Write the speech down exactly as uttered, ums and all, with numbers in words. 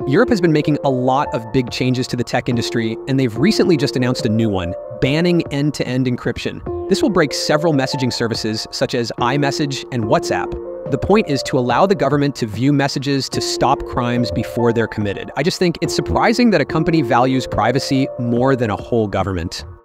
Europe has been making a lot of big changes to the tech industry, and they've recently just announced a new one, banning end-to-end encryption. This will break several messaging services such as iMessage and WhatsApp. The point is to allow the government to view messages to stop crimes before they're committed. I just think it's surprising that a company values privacy more than a whole government.